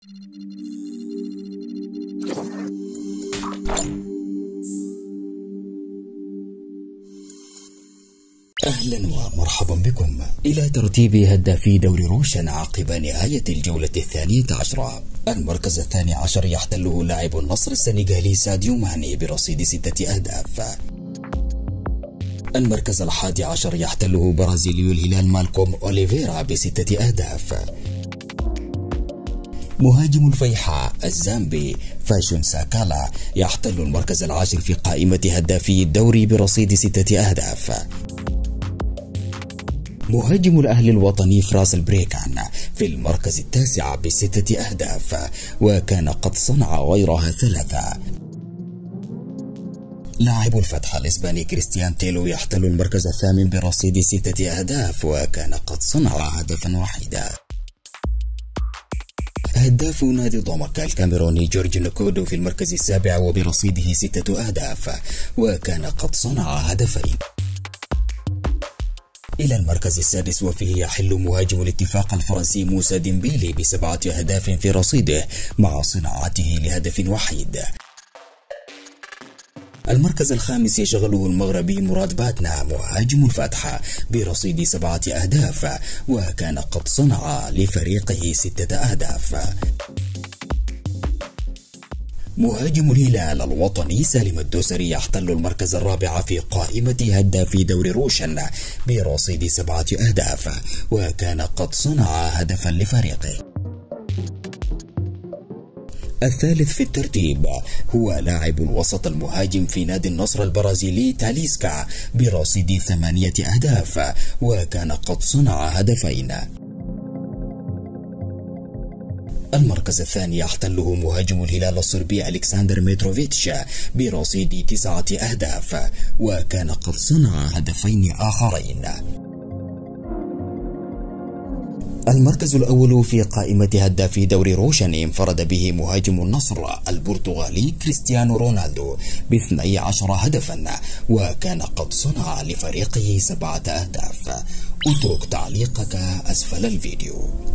أهلا ومرحبا بكم إلى ترتيب هدافي دوري روشن عقب نهاية الجولة 12. المركز 12 يحتله لاعب النصر السنغالي ساديو ماني برصيد 6 أهداف. المركز 11 يحتله برازيليو الهلال مالكوم أوليفيرا ب6 أهداف. مهاجم الفيحاء الزامبي فاشون ساكالا يحتل المركز 10 في قائمة هدافي الدوري برصيد 6 أهداف. مهاجم الأهلي الوطني فراس البريكان في المركز 9 ب6 أهداف، وكان قد صنع غيرها 3. لاعب الفتح الإسباني كريستيان تيلو يحتل المركز 8 برصيد 6 أهداف، وكان قد صنع هدفا واحدا. هداف نادي ضمك الكاميروني جورج نكودو في المركز 7 وبرصيده 6 أهداف، وكان قد صنع هدفين. إلى المركز 6 وفيه يحل مهاجم الاتفاق الفرنسي موسى ديمبيلي ب7 أهداف في رصيده مع صناعته لهدف وحيد. المركز 5 يشغله المغربي مراد باتنا مهاجم الفتح برصيد 7 أهداف، وكان قد صنع لفريقه 6 أهداف. مهاجم الهلال الوطني سالم الدوسري يحتل المركز 4 في قائمة هدافي دوري روشن برصيد 7 أهداف، وكان قد صنع هدفا لفريقه. الثالث في الترتيب هو لاعب الوسط المهاجم في نادي النصر البرازيلي تاليسكا برصيد 8 أهداف، وكان قد صنع هدفين. المركز 2 يحتله مهاجم الهلال الصربي ألكسندر ميتروفيتش برصيد 9 أهداف، وكان قد صنع هدفين آخرين. المركز الأول في قائمة هدافي دوري روشن انفرد به مهاجم النصر البرتغالي كريستيانو رونالدو ب12 هدفا، وكان قد صنع لفريقه 7 أهداف. اترك تعليقك أسفل الفيديو.